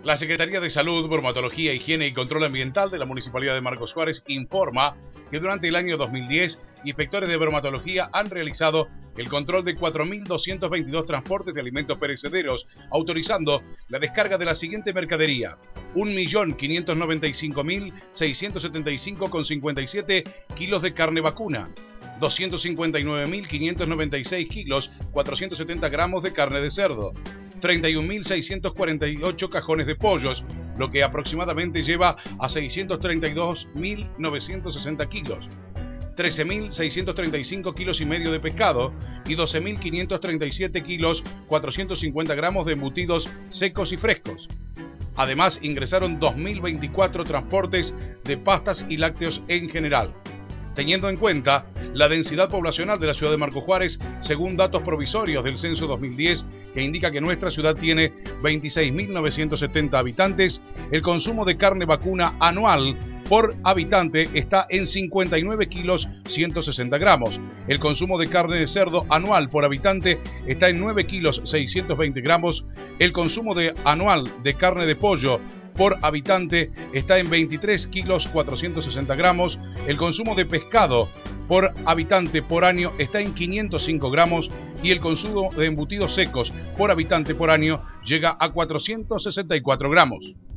La Secretaría de Salud, Bromatología, Higiene y Control Ambiental de la Municipalidad de Marcos Juárez informa que durante el año 2010, inspectores de bromatología han realizado el control de 4.222 transportes de alimentos perecederos, autorizando la descarga de la siguiente mercadería: 1.595.675,57 kilos de carne vacuna, 259.596 kilos, 470 gramos de carne de cerdo, 31.648 cajones de pollos, lo que aproximadamente lleva a 632.960 kilos, 13.635 kilos y medio de pescado y 12.537 kilos, 450 gramos de embutidos secos y frescos. Además, ingresaron 2.024 transportes de pastas y lácteos en general. Teniendo en cuenta la densidad poblacional de la ciudad de Marcos Juárez, según datos provisorios del censo 2010, que indica que nuestra ciudad tiene 26.970 habitantes, el consumo de carne vacuna anual por habitante está en 59 kilos 160 gramos. El consumo de carne de cerdo anual por habitante está en 9 kilos 620 gramos. El consumo anual de carne de pollo por habitante está en 23 kilos 460 gramos. El consumo de pescado por habitante por año está en 505 gramos y el consumo de embutidos secos por habitante por año llega a 464 gramos.